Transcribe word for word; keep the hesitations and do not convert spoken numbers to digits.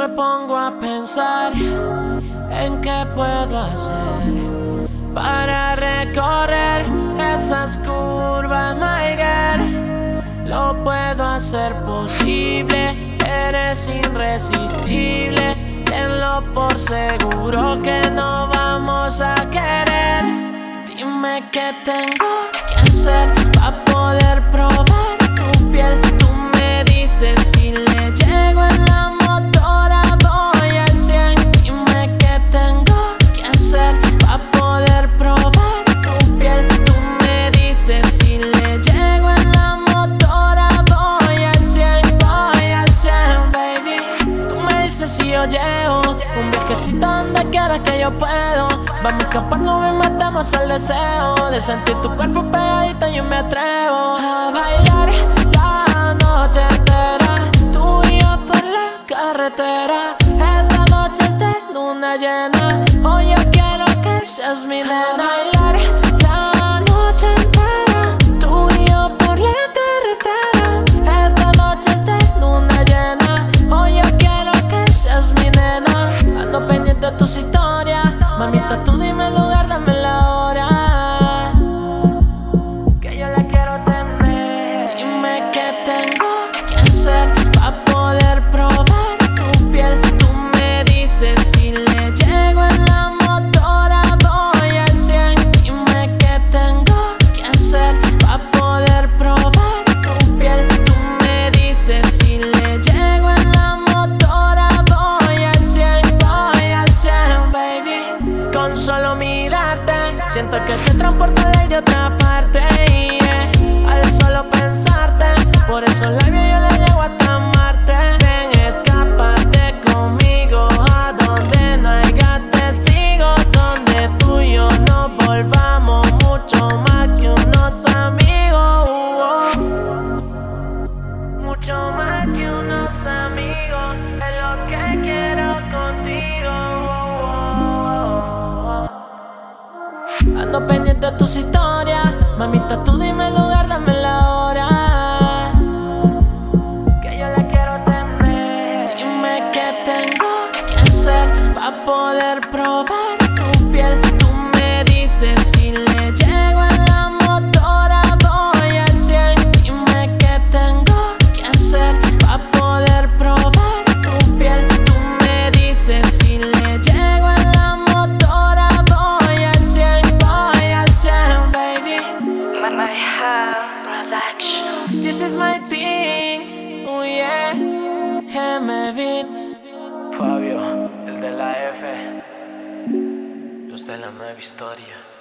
me pongo a pensar en qué puedo hacer para recorrer esas curvas, my girl. Lo puedo hacer posible, eres irresistible. Tenlo por seguro que no vamos a querer. Dime qué tengo que hacer para poder probar tu piel. Tú me dices si le llego en la motora, voy al cien. Dime qué tengo que hacer para poder probar tu piel. Tú me dices si le llego en la motora, voy al cien, voy al cien, baby. Tú me dices si yo llego, un viajecito donde quieras que yo puedo. Vamos a escaparnos y matamos el deseo de sentir tu cuerpo pegadito. Yo me atrevo a bailar la noche entera, tú y yo por la carretera. Esta noche es de luna llena, hoy yo quiero que seas mi nena. Bailar la noche entera, tú y yo por la carretera. Esta noche es de luna llena, hoy yo quiero que seas mi nena. Ando pendiente de tus historias, mamita, tú dime el lugar, dame la hora, que yo la quiero tener. Dime qué tengo que hacer para poder probar tu piel. Tú me dices si le llego en la motora, voy al cien. Dime qué tengo que hacer para poder probar tu piel. Tú me dices si le llego en la motora, voy al cien, voy al cien, baby. Con solo mirarte siento que te transporta desde otra parte, yeah. Al solo pensarte, por esos labios yo le llego hasta Marte. Ven, escápate conmigo a donde no haya testigos, donde tú y yo nos volvamos mucho más que unos amigos, uh, uh. Mucho más que unos amigos, es lo que quiero contigo, uh, uh, uh. Ando pendiente de tus historias, mamita, tú dime el lugar, dame la hora, que yo la quiero tener. Dime qué tengo que hacer para poder probar tu piel. Tú me dices si le llego en la motora, voy al cien. Dime qué tengo que hacer para poder probar tu piel. Tú me dices si le llego en la motora, voy al cien, voy al cien, baby. My, my house production. This is my thing, oh yeah. M Beats. Fabio, el de la F, los de la nueva historia.